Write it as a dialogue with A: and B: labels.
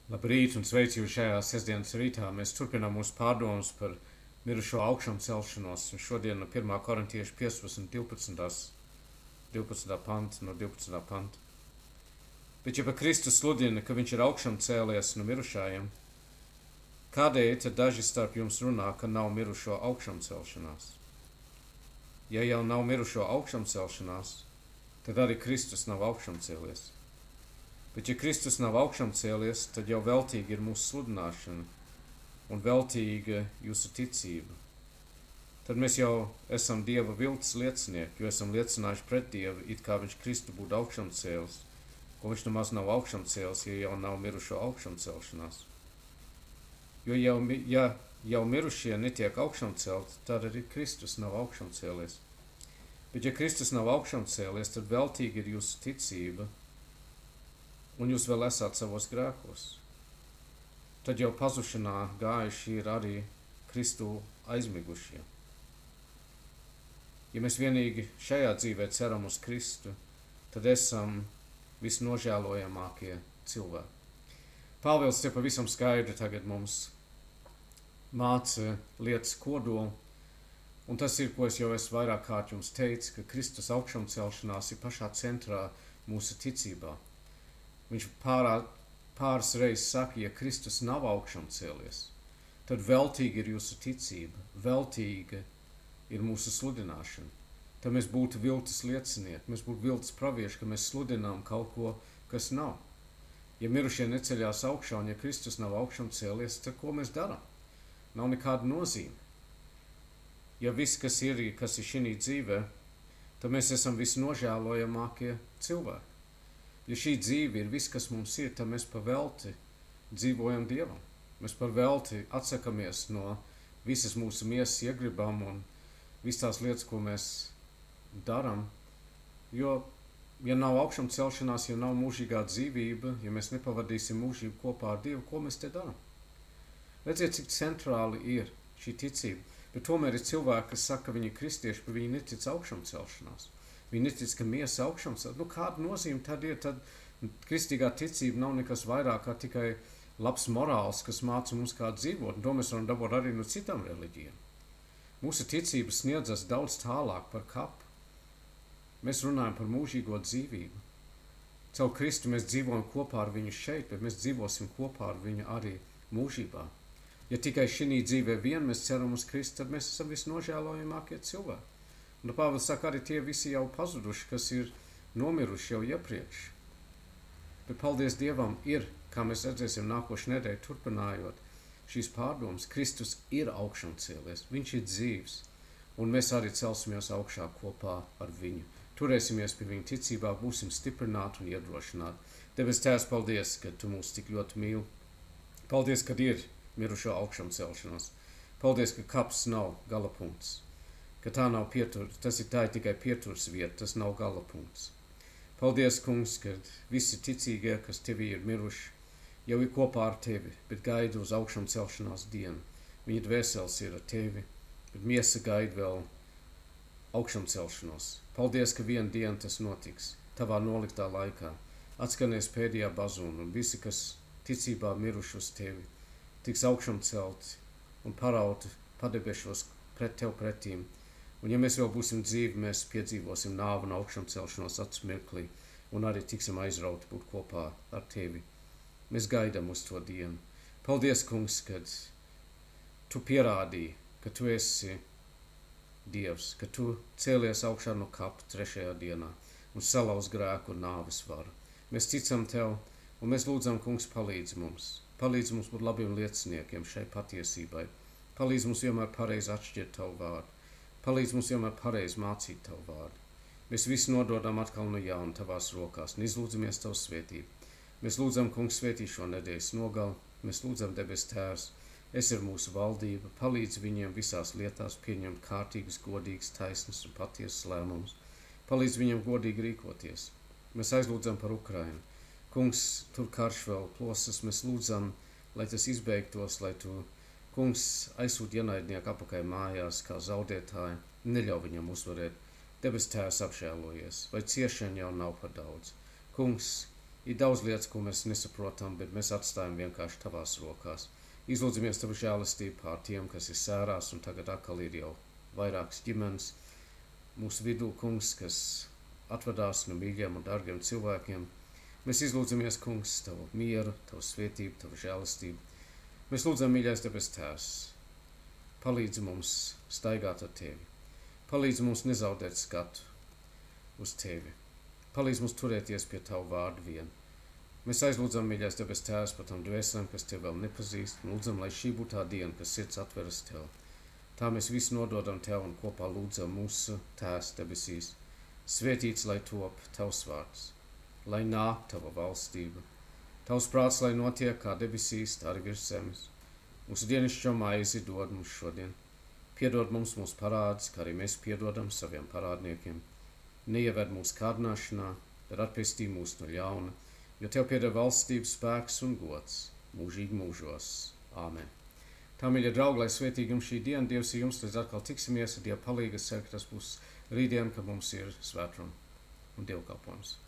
A: Labrīt un sveicu jūs šajā sestdienas rītā. Mēs turpinām mūsu pārdomas par mirušo augšām celšanos. Šodien no 1. korintiešu 15, 12. panta, no 12. panta. Bet ja pa Kristus sludina, ka viņš ir augšām cēlies no mirušajiem, kādēļ tad daži starp jums runā, ka nav mirušo augšām celšanās? Ja jau nav mirušo augšām celšanās, tad arī Kristus nav augšām cēlies. Bet ja Kristus nav augšām cēlies, tad jau veltīgi ir mūsu sludināšana un veltīga jūsu ticība. Tad mēs jau esam Dieva viltus liecinieki, jo esam liecinājuši pret Dievu, it kā viņš Kristu būtu augšām cēlis, ko viņš nemaz nav augšām cēlis, ja jau nav mirušo augšām celšanās. Jo ja jau mirušie netiek augšām celt, tad arī Kristus nav augšām cēlies. Bet ja Kristus nav augšām cēlies, tad veltīgi ir jūsu ticība, un jūs vēl esat savos grēkos. Tad jau pazušanā gājuši ir arī Kristu aizmigušie. Ja mēs vienīgi šajā dzīvē ceram uz Kristu, tad esam visnožēlojamākie cilvēki. Pāvils te pavisam skaidri tagad mums māca lietas kodolu, un tas ir, ko es jau esmu vairāk kārt jums teicis, ka Kristus augšām celšanās ir pašā centrā mūsu ticībā. Viņš pāris reizes saka, ja Kristus nav augšām cēlies, tad veltīga ir jūsu ticība, veltīga ir mūsu sludināšana. Tad mēs būtu viltus liecinieki, mēs būtu viltus pravieši, ka mēs sludinām kaut ko, kas nav. Ja mirušie neceļās augšā un ja Kristus nav augšām cēlies, tad ko mēs darām? Nav nekāda nozīme. Ja viss, kas ir šī dzīvē, tad mēs esam visnožēlojamākie cilvēki. Ja šī dzīve ir viss, kas mums ir, tad mēs pa velti dzīvojam Dievam. Mēs par velti atsakamies no visas mūsu miesas iegribam un visas tās lietas, ko mēs darām. Jo, ja nav augšām celšanās, ja nav mūžīgā dzīvība, ja mēs nepavadīsim mūžību kopā ar Dievu, ko mēs te darām? Redziet, cik centrāli ir šī ticība. Bet tomēr ir cilvēki, kas saka, ka viņi ir kristieši, bet viņi netic augšām celšanās. Viņi netic, ka miesa augšām celšanās. Kāda nozīme tad ir? Tad kristīgā ticība nav nekas vairāk kā tikai labs morāls, kas māca mums kā dzīvot. Un to mēs varam dabūt arī no citām reliģijām. Mūsu ticība sniedzas daudz tālāk par kapu. Mēs runājam par mūžīgo dzīvību. Caur Kristu mēs dzīvojam kopā ar viņu šeit, bet mēs dzīvosim kopā ar viņu arī mūžībā. Ja tikai šī dzīvē vien mēs ceram uz Kristu, tad mēs esam visnožēlojamākie cilvēki. Un Pāvils saka, arī tie visi jau pazuduši, kas ir nomiruši jau iepriekš. Bet paldies Dievam ir, kā mēs redzēsim nākošu nedēļu turpinājot šīs pārdomas, Kristus ir augšām cēlies, viņš ir dzīvs, un mēs arī celsimies augšā kopā ar viņu. Turēsimies pie viņa ticībā, būsim stiprināti un iedrošināti. Debes Tēvs, paldies, ka tu mūs tik ļoti mīli. Paldies, ka ir mirušo augšām celšanos. Paldies, ka kaps nav galapunkts. Ka tā ir tikai pieturas vieta, tas nav galapunkts. Paldies, kungs, ka visi ticīgie, kas tevī ir miruši, jau ir kopā ar tevi, bet gaida uz augšām celšanās dienu. Viņa dvēseles ir ar tevi, bet miesa gaida vēl augšām celšanos. Paldies, ka vienu dienu tas notiks, tavā noliktā laikā. Atskanēs pēdējā bazūna, un visi, kas ticībā miruši uz tevi, tiks augšām celti un parauti padebešos pret tev pretīm. Un ja mēs vēl būsim dzīvi, mēs piedzīvosim nāvi un augšām celšanos acu mirklī un arī tiksim aizrauti būt kopā ar tevi. Mēs gaidām uz to dienu. Paldies, kungs, kad tu pierādīji, ka tu esi Dievs, ka tu cēlies augšā no kapa 3. dienā un salauz grēku un nāves varu. Mēs ticam tev un mēs lūdzam, kungs, palīdz mums. Palīdz mums būt labiem lieciniekiem šai patiesībai. Palīdz mums vienmēr pareizi atšķirt tavu vārdu. Palīdz mums vienmēr pareizi mācīt tavu vārdu. Mēs visi nododam atkal no jauna tavās rokās un izlūdzamies tavu svētību. Mēs lūdzam, kungs, svētī šo nedēļas nogali. Mēs lūdzam, debes Tēvs, es ir mūsu valdība. Palīdz viņiem visās lietās pieņemt kārtīgas, godīgas, taisnas un patiesas lēmumus. Palīdz viņiem godīgi rīkoties. Mēs aizlūdzam par Ukrainu. Kungs, tur karš vēl plosas. Mēs lūdzam, lai tas izbeigtos, lai tu, kungs, aizsūti ienaidnieku apakaļ mājās kā zaudētāji, neļauj viņam uzvarēt. Debes Tēvs, apžēlojies, vai ciešana jau nav par daudz. Kungs, Ir daudz lietas, ko mēs nesaprotam, bet mēs atstājam vienkārši tavās rokās. Izlūdzamies tavu žēlistību pār tiem, kas ir sērās, un tagad atkal ir jau vairākas ģimenes mūsu vidū, kungs, kas atvadās no mīļiem un dārgiem cilvēkiem. Mēs izlūdzamies, kungs, tavu mieru, tavu svētību, tavu žēlistību. Mēs lūdzam, mīļais debes Tēvs, palīdzi mums staigāt ar tevi. Palīdzi mums nezaudēt skatu uz tevi. Palīdzi mums turēties pie tavu vārdu vien. Mēs aizlūdzam, mīļais debes Tēvs, par tām dvēselēm, kas tev vēl nepazīst. Lūdzam, lai šī būtu tā diena, kas sirds atveras tev. Tā mēs visi nododam tev un kopā lūdzam mūsu Tēvs debesīs. Svētīts, lai top tavs vārds, lai nāk tava valstība. Tavs prāts, lai notiek kā debesīs, tā arī virs zemes. Mūsu dienascho maizi dod mums šodien. Piedod mums mūsu parādus, kā arī mēs piedodam saviem parādniekiem. Neieved mūsu kārdināšanā, bet atpestī mūs no ļauna, jo tev pieder valstība, spēks un gods mūžīgi mūžos. Āmen. Tā, mīļie draugi, lai svētīgi jums šī diena, Dievs ir jums, līdz atkal tiksimies, ar Dieva palīgas ceru, ka tas būs rītdien, kad mums ir svētruna un dievkalpojums.